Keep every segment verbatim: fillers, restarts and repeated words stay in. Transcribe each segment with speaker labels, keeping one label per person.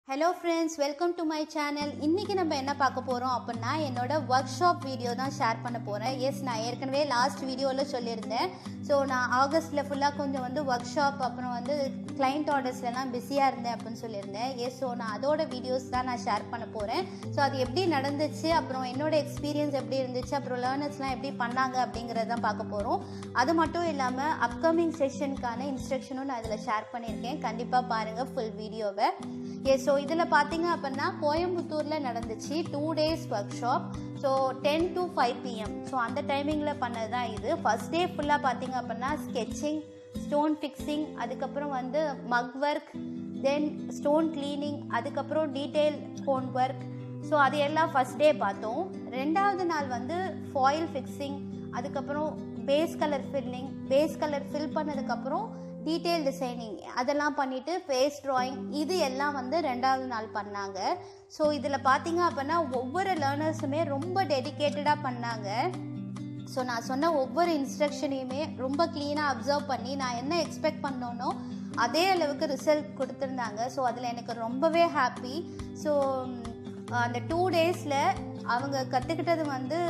Speaker 1: Hello friends, welcome to my channel. இன்னைக்கு நம்ம என்ன பார்க்க போறோம் அப்படினா என்னோட வர்க்ஷாப் வீடியோ தான் ஷேர் பண்ண போறேன். எஸ், நான் ஏற்கனவே லாஸ்ட் வீடியோல சொல்லியிருந்தேன். ஸோ நான் ஆகஸ்ட்ல ஃபுல்லா கொஞ்சம் வந்து வர்க்ஷாப் அப்புறம் வந்து கிளையண்ட் ஆர்டர்ஸ்லாம் பிஸியாக இருந்தேன் அப்படின்னு சொல்லியிருந்தேன். எஸ், ஸோ நான் அதோட வீடியோஸ் தான் நான் ஷேர் பண்ண போகிறேன். ஸோ அது எப்படி நடந்துச்சு, அப்புறம் என்னோட எக்ஸ்பீரியன்ஸ் எப்படி இருந்துச்சு, அப்புறம் லேர்னர்ஸ்லாம் எப்படி பண்ணாங்க அப்படிங்கிறத தான் பார்க்க போகிறோம். அது மட்டும் இல்லாமல் அப்கமிங் செஷனுக்கான இன்ஸ்ட்ரக்ஷனும் நான் இதில் ஷேர் பண்ணியிருக்கேன். கண்டிப்பாக பாருங்கள் ஃபுல் வீடியோவை. எஸ், ஸோ இதில் பார்த்தீங்க அப்படின்னா கோயம்புத்தூரில் நடந்துச்சு two days workshop. So ten to five PM so அந்த டைமிங்கில் பண்ணது தான் இது. ஃபஸ்ட் டே ஃபுல்லாக பார்த்தீங்க அப்படின்னா ஸ்கெட்சிங், ஸ்டோன் ஃபிக்ஸிங், அதுக்கப்புறம் வந்து mug work, then stone cleaning, அதுக்கப்புறம் டீட்டெயில் கோன் ஒர்க். ஸோ அது எல்லாம் ஃபஸ்ட் டே பார்த்தோம். ரெண்டாவது நாள் வந்து ஃபாயில் ஃபிக்ஸிங், அதுக்கப்புறம் base colour filling, base colour fill பண்ணதுக்கப்புறம் டீட்டெயில் டிசைனிங் அதெல்லாம் பண்ணிவிட்டு ஃபேஸ் ட்ராயிங், இது எல்லாம் வந்து ரெண்டாவது நாள் பண்ணாங்க. ஸோ இதில் பார்த்தீங்க அப்படின்னா ஒவ்வொரு லேர்னர்ஸுமே ரொம்ப டெடிக்கேட்டடாக பண்ணாங்க. ஸோ நான் சொன்ன ஒவ்வொரு இன்ஸ்ட்ரக்ஷனையுமே ரொம்ப க்ளீனாக அப்சர்வ் பண்ணி நான் என்ன எக்ஸ்பெக்ட் பண்ணோனோ அதே அளவுக்கு ரிசல்ட் கொடுத்துருந்தாங்க. ஸோ அதில் எனக்கு ரொம்பவே ஹாப்பி. ஸோ அந்த டூ டேஸில் அவங்க கற்றுக்கிட்டது வந்து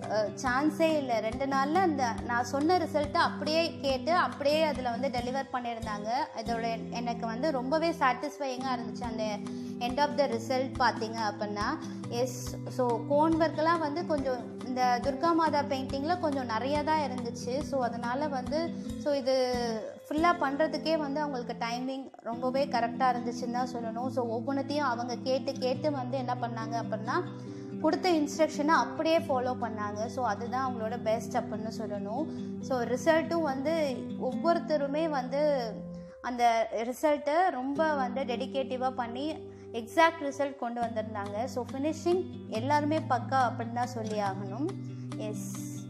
Speaker 1: சான்ஸே இல்லை. ரெண்டு நாளில் அந்த நான் சொன்ன ரிசல்ட்டை அப்படியே கேட்டு அப்படியே அதில் வந்து டெலிவர் பண்ணியிருந்தாங்க. இதோட எனக்கு வந்து ரொம்பவே சாட்டிஸ்ஃபையிங்காக இருந்துச்சு அந்த எண்ட் ஆஃப் த ரிசல்ட் பார்த்தீங்க அப்படின்னா. எஸ், ஸோ கோன் ஒர்க்கெல்லாம் வந்து கொஞ்சம் இந்த துர்கா மாதா பெயிண்டிங்கில் கொஞ்சம் நிறையா தான் இருந்துச்சு. ஸோ அதனால் வந்து ஸோ இது ஃபுல்லாக பண்ணுறதுக்கே வந்து அவங்களுக்கு டைமிங் ரொம்பவே கரெக்டாக இருந்துச்சுன்னு தான் சொல்லணும். ஸோ ஒவ்வொன்றத்தையும் அவங்க கேட்டு கேட்டு வந்து என்ன பண்ணாங்க அப்படின்னா கொடுத்த இன்ஸ்ட்ரக்ஷனை அப்படியே ஃபாலோ பண்ணாங்க. ஸோ அதுதான் அவங்களோட பெஸ்ட் அப்படின்னு சொல்லணும். ஸோ ரிசல்ட்டும் வந்து ஒவ்வொருத்தருமே வந்து அந்த ரிசல்ட்டை ரொம்ப வந்து டெடிக்கேட்டிவாக பண்ணி எக்ஸாக்ட் ரிசல்ட் கொண்டு வந்திருந்தாங்க. ஸோ ஃபினிஷிங் எல்லாருமே பக்கா அப்படின்னு தான் சொல்லி ஆகணும். எஸ்,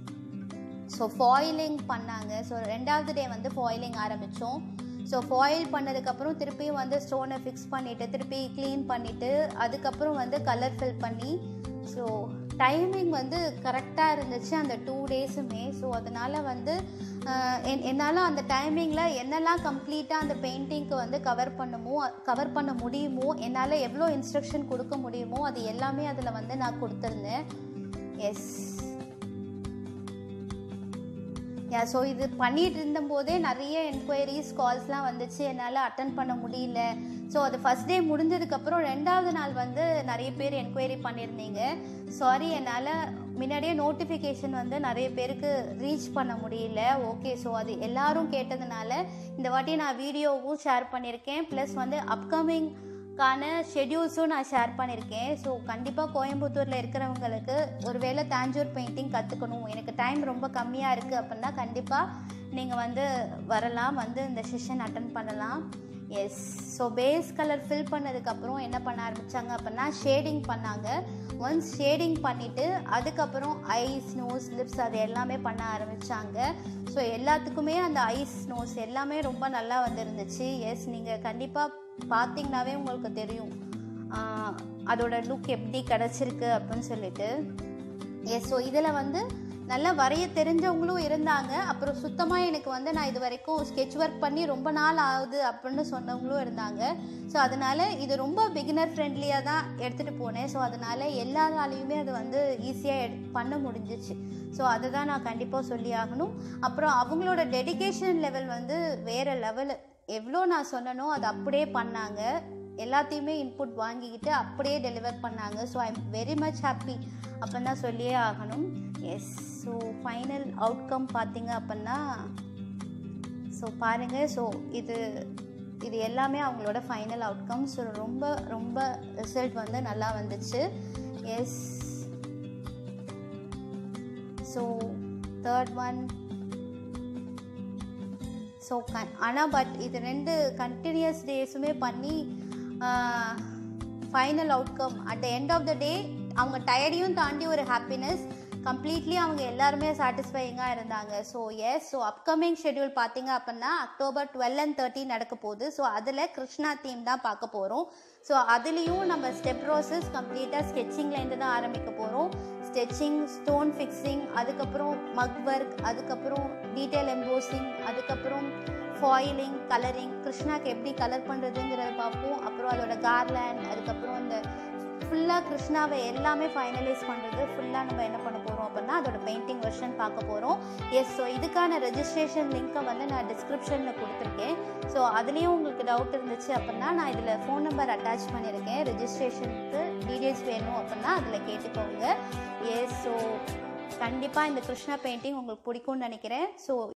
Speaker 1: ஸோ ஃபாயிலிங் பண்ணாங்க. ஸோ ரெண்டாவது டே வந்து ஃபாயிலிங் ஆரம்பித்தோம். ஸோ ஃபாயில் பண்ணதுக்கப்புறம் திருப்பியும் வந்து ஸ்டோனை ஃபிக்ஸ் பண்ணிவிட்டு திருப்பி க்ளீன் பண்ணிவிட்டு அதுக்கப்புறம் வந்து கலர் ஃபில் பண்ணி ஸோ டைமிங் வந்து கரெக்டாக இருந்துச்சு அந்த டூ டேஸுமே. ஸோ அதனால் வந்து என் என்னால் அந்த டைமிங்கில் என்னெல்லாம் கம்ப்ளீட்டாக அந்த பெயிண்டிங்க்கு வந்து கவர் பண்ணுமோ கவர் பண்ண முடியுமோ, என்னால் எவ்வளோ இன்ஸ்ட்ரக்ஷன் கொடுக்க முடியுமோ அது எல்லாமே அதில் வந்து நான் கொடுத்துருந்தேன். எஸ் யா ஸோ இது பண்ணிகிட்டு இருந்தபோதே நிறைய என்கொயரிஸ் கால்ஸ்லாம் வந்துச்சு. என்னால் அட்டன் பண்ண முடியல. ஸோ அது ஃபஸ்ட் டே முடிஞ்சதுக்கப்புறம் ரெண்டாவது நாள் வந்து நிறைய பேர் என்கொயரி பண்ணியிருந்தீங்க. சாரி, என்னால் முன்னாடியே நோட்டிஃபிகேஷன் வந்து நிறைய பேருக்கு ரீச் பண்ண முடியல. ஓகே, ஸோ அது எல்லாரும் கேட்டதுனால இந்த வாட்டி நான் வீடியோவும் ஷேர் பண்ணியிருக்கேன். ப்ளஸ் வந்து அப்கமிங் கான ஷெட்யூல்ஸும் நான் ஷேர் பண்ணியிருக்கேன். ஸோ கண்டிப்பாக கோயம்புத்தூரில் இருக்கிறவங்களுக்கு ஒருவேளை தாஞ்சூர் பெயிண்டிங் கற்றுக்கணும், எனக்கு டைம் ரொம்ப கம்மியாக இருக்குது அப்படின்னா கண்டிப்பாக நீங்கள் வந்து வரலாம், வந்து இந்த செஷன் அட்டன் பண்ணலாம். Yes, so base colour fill பண்ணதுக்கப்புறம் என்ன பண்ண ஆரம்பித்தாங்க அப்படின்னா ஷேடிங் பண்ணாங்க. ஒன்ஸ் ஷேடிங் பண்ணிவிட்டு அதுக்கப்புறம் ஐஸ், நோஸ், லிப்ஸ் அது எல்லாமே பண்ண ஆரம்பித்தாங்க. ஸோ எல்லாத்துக்குமே அந்த ஐஸ், நோஸ் எல்லாமே ரொம்ப நல்லா வந்துருந்துச்சு. எஸ், நீங்கள் கண்டிப்பாக பார்த்தீங்கன்னாவே உங்களுக்கு தெரியும் அதோட லுக் எப்படி கிடச்சிருக்கு அப்படின்னு சொல்லிட்டு. எஸ், ஸோ இதில் வந்து நல்லா வரைய தெரிஞ்சவங்களும் இருந்தாங்க. அப்புறம் சுத்தமாக எனக்கு வந்து நான் இது வரைக்கும் ஸ்கெட்ச் ஒர்க் பண்ணி ரொம்ப நாள் ஆகுது அப்படின்னு சொன்னவங்களும் இருந்தாங்க. ஸோ அதனால் இது ரொம்ப பிகினர் ஃப்ரெண்ட்லியாக தான் எடுத்துகிட்டு போனேன். ஸோ அதனால் எல்லாராலையுமே அது வந்து ஈஸியாக எடு பண்ண முடிஞ்சிச்சு. ஸோ அதை தான் நான் கண்டிப்பாக சொல்லி ஆகணும். அப்புறம் அவங்களோட டெடிகேஷன் லெவல் வந்து வேறு லெவலு. எவ்வளோ நான் சொன்னனோ அது அப்படியே பண்ணாங்க. எல்லாத்தையுமே இன்புட் வாங்கிக்கிட்டு அப்படியே டெலிவர் பண்ணாங்க. So I am very much happy அப்படின்னு தான் சொல்லியே ஆகணும். எஸ், ஸோ ஃபைனல் அவுட்கம் பார்த்தீங்க அப்படின்னா ஸோ பாருங்கள். ஸோ இது இது எல்லாமே அவங்களோட ஃபைனல் அவுட்கம். ஸோ ரொம்ப ரொம்ப ரிசல்ட் வந்து நல்லா வந்துச்சு. Yes, so third one so க ஆனால் பட் இது ரெண்டு கண்டினியூஸ் டேஸுமே பண்ணி final outcome at the end of the day அவங்க டயர்டையும் தாண்டி ஒரு ஹாப்பினஸ், கம்ப்ளீட்லி அவங்க எல்லாருமே சாட்டிஸ்ஃபையிங்காக இருந்தாங்க. So yes, so upcoming schedule பார்த்தீங்க அப்படின்னா அக்டோபர் டுவெல் அண்ட் தேர்ட்டின் நடக்க போகுது. ஸோ அதில் கிருஷ்ணா தீம் தான் பார்க்க போகிறோம். ஸோ அதுலேயும் நம்ம ஸ்டெப் ப்ராசஸ் கம்ப்ளீட்டாக ஸ்கெட்சிங்லேருந்து தான் ஆரம்பிக்க போகிறோம். ஸ்கெட்சிங், ஸ்டோன் ஃபிக்ஸிங், அதுக்கப்புறம் மக் ஒர்க், அதுக்கப்புறம் டீட்டெயில் எம்போசிங், அதுக்கப்புறம் ஃபாயிலிங், கலரிங், கிருஷ்ணாக்கு எப்படி கலர் பண்ணுறதுங்கிறத பார்ப்போம். அப்புறம் அதோட கார்லேண்ட், அதுக்கப்புறம் அந்த ஃபுல்லாக கிருஷ்ணாவை எல்லாமே ஃபைனலைஸ் பண்ணுறது ஃபுல்லாக நம்ம என்ன பண்ண போகிறோம் அப்படின்னா அதோட பெயிண்டிங் வெர்ஷன் பார்க்க போகிறோம். எஸ், ஸோ இதுக்கான ரெஜிஸ்ட்ரேஷன் லிங்க்கை வந்து நான் டிஸ்கிரிப்ஷனில் கொடுத்துருக்கேன். ஸோ அதுலேயும் உங்களுக்கு டவுட் இருந்துச்சு அப்படின்னா நான் இதில் ஃபோன் நம்பர் அட்டாச் பண்ணியிருக்கேன். ரெஜிஸ்ட்ரேஷனுக்கு டீட்டெயில்ஸ் வேணும் அப்படின்னா அதில் கேட்டுக்கோங்க. எஸ், ஸோ கண்டிப்பாக இந்த கிருஷ்ணா பெயிண்டிங் உங்களுக்கு பிடிக்கும்னு நினைக்கிறேன். ஸோ